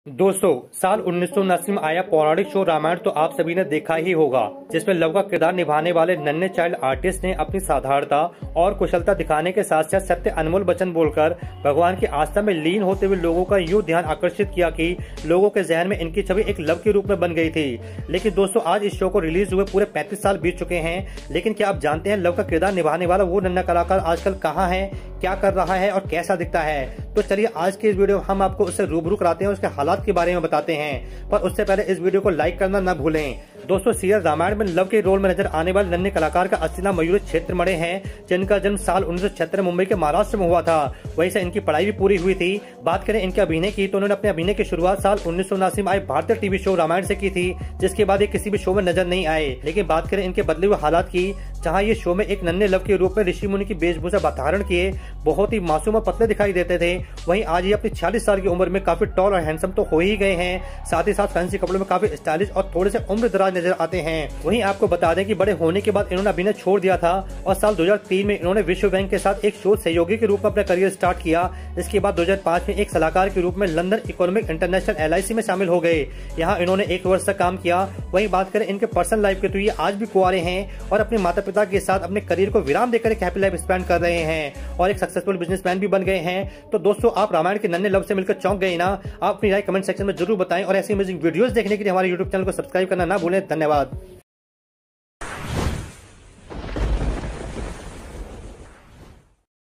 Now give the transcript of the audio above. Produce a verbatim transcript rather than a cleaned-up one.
दोस्तों, साल उन्नीस सौ उनासी में आया पौराणिक शो रामायण तो आप सभी ने देखा ही होगा, जिसमें लव का किरदार निभाने वाले नन्हे चाइल्ड आर्टिस्ट ने अपनी साधारणता और कुशलता दिखाने के साथ साथ सत्य अनमोल वचन बोलकर भगवान की आस्था में लीन होते हुए लोगों का यूं ध्यान आकर्षित किया कि लोगों के जहन में इनकी छवि एक लव के रूप में बन गई थी। लेकिन दोस्तों, आज इस शो को रिलीज हुए पूरे पैंतीस साल बीत चुके हैं, लेकिन क्या आप जानते हैं लव का किरदार निभाने वाला वो नन्हा कलाकार आजकल कहाँ है, क्या कर रहा है और कैसा दिखता है? तो चलिए आज के इस वीडियो में हम आपको उससे रूबरू कराते हैं, उसके हालात के बारे में बताते हैं। पर उससे पहले इस वीडियो को लाइक करना न भूलें। दोस्तों, सीरियल रामायण में लव के रोल में नजर आने वाले नन्हे कलाकार का असली नाम मयूर क्षेत्र मणि है, जिनका जन्म साल उन्नीस सौ छिहत्तर मुंबई के महाराष्ट्र में हुआ था। वहीं से इनकी पढ़ाई भी पूरी हुई थी। बात करें इनके अभिनय की तो उन्होंने अपने अभिनय की शुरुआत साल उन्नीस सौ उनासी में आए भारतीय टीवी शो रामायण से की थी, जिसके बाद ये किसी भी शो में नजर नहीं आए। लेकिन बात करें इनके बदले हुए हालात की, जहाँ ये शो में एक नन्हे लव के रूप में ऋषि मुनि की वेशभूषा धारण किए बहुत ही मासूम और पतले दिखाई देते थे। वहीं आज ये अपनी छियालीस साल की उम्र में काफी टॉल और हैंडसम तो हो ही गए हैं, साथ ही साथ फैंसी कपड़ों में काफी स्टाइलिश और थोड़े से उम्र दराज नजर आते हैं। वहीं आपको बता दें कि बड़े होने के बाद इन्होंने अभिनय छोड़ दिया था और साल दो हज़ार तीन में इन्होंने विश्व बैंक के साथ एक शोध सहयोगी के रूप में अपना करियर स्टार्ट किया। इसके बाद दो हज़ार पाँच में एक सलाहकार के रूप में London economic international L I C में शामिल हो गए। यहाँ इन्होंने एक वर्ष तक काम किया। वहीं बात करें इनके पर्सनल लाइफ के तो ये आज भी कुंवारे हैं और अपने माता पिता के साथ अपने करियर को विराम देकर एक हैप्पी लाइफ स्पेंड कर रहे हैं और एक सक्सेसफुल बिजनेसमैन भी बन गए हैं। तो दोस्तों, आप रामायण के नन्हे लव से मिलकर चौंक गए ना? आप अपनी राय कमेंट सेक्शन में जरूर बताएं और ऐसी अमेजिंग वीडियोस देखने के लिए हमारे यूट्यूब चैनल को सब्सक्राइब करना ना भूलें। धन्यवाद।